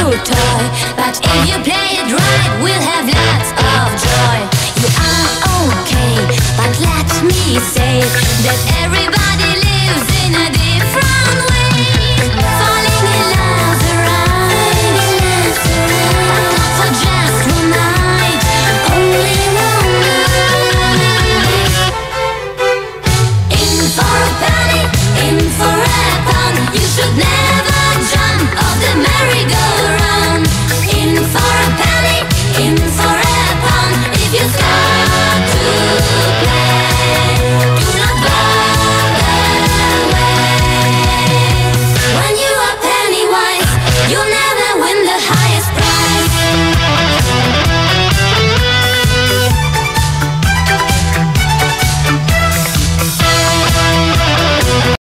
new toy, but if you play it right, we'll have lots of joy. You are okay, but let me say that everybody